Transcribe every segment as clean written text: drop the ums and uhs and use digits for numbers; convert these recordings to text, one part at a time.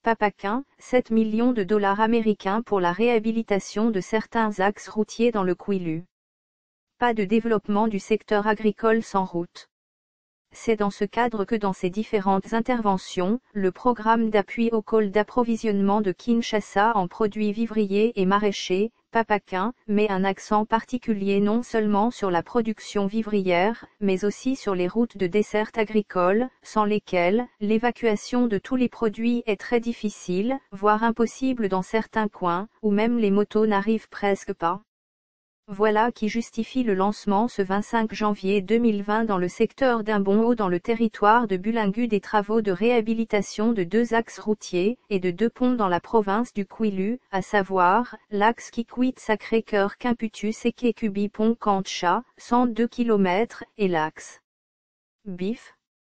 Papaquin, 7 millions de dollars américains pour la réhabilitation de certains axes routiers dans le Kwilu. Pas de développement du secteur agricole sans route. C'est dans ce cadre que dans ses différentes interventions, le programme d'appui au pôle d'approvisionnement de Kinshasa en produits vivriers et maraîchers, Papaquin, met un accent particulier non seulement sur la production vivrière, mais aussi sur les routes de desserte agricole, sans lesquelles, l'évacuation de tous les produits est très difficile, voire impossible dans certains coins, où même les motos n'arrivent presque pas. Voilà qui justifie le lancement ce 25 janvier 2020 dans le secteur d'Imbongo dans le territoire de Bulingu des travaux de réhabilitation de 2 axes routiers et de 2 ponts dans la province du Kwilu, à savoir, l'axe Kikwit Sacré-Cœur Kimputus et Kekubi Pont Kancha, 102 km, et l'axe Bif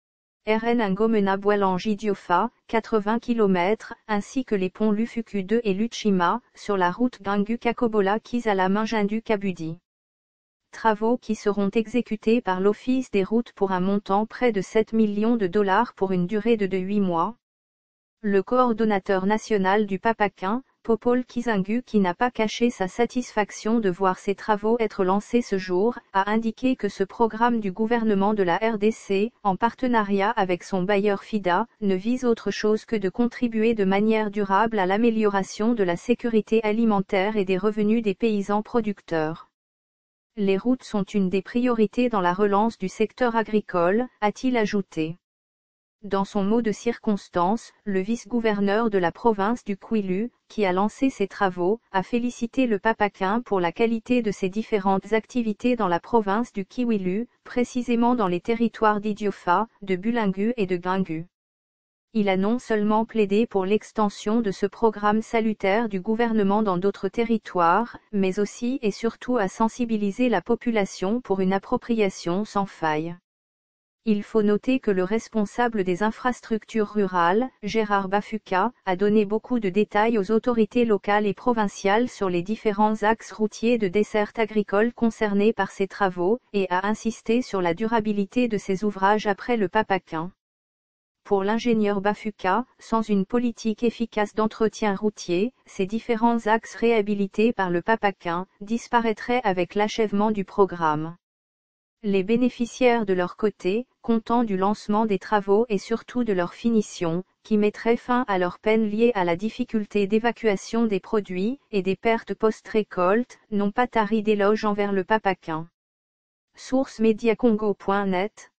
RN Ngomena Bwalangi Diofa, 80 km, ainsi que les ponts Lufuku 2 et Luchima, sur la route Gangu Kakobola Kizala Minjindu Kabudi. Travaux qui seront exécutés par l'Office des routes pour un montant près de 7 millions de dollars pour une durée de 8 mois. Le coordonnateur national du Papaquin, Popol Kizangu, qui n'a pas caché sa satisfaction de voir ces travaux être lancés ce jour, a indiqué que ce programme du gouvernement de la RDC, en partenariat avec son bailleur FIDA, ne vise autre chose que de contribuer de manière durable à l'amélioration de la sécurité alimentaire et des revenus des paysans producteurs. Les routes sont une des priorités dans la relance du secteur agricole, a-t-il ajouté. Dans son mot de circonstance, le vice-gouverneur de la province du Kwilu, qui a lancé ces travaux, a félicité le Papaquin pour la qualité de ses différentes activités dans la province du Kwilu, précisément dans les territoires d'Idiofa, de Bulingu et de Gangu. Il a non seulement plaidé pour l'extension de ce programme salutaire du gouvernement dans d'autres territoires, mais aussi et surtout a sensibilisé la population pour une appropriation sans faille. Il faut noter que le responsable des infrastructures rurales, Gérard Bafuka, a donné beaucoup de détails aux autorités locales et provinciales sur les différents axes routiers de desserte agricole concernés par ces travaux, et a insisté sur la durabilité de ces ouvrages après le Papaquin. Pour l'ingénieur Bafuka, sans une politique efficace d'entretien routier, ces différents axes réhabilités par le Papaquin disparaîtraient avec l'achèvement du programme. Les bénéficiaires de leur côté, contents du lancement des travaux et surtout de leur finition, qui mettrait fin à leurs peines liées à la difficulté d'évacuation des produits et des pertes post-récolte, n'ont pas tari d'éloges envers le Papaquin. Source mediacongo.net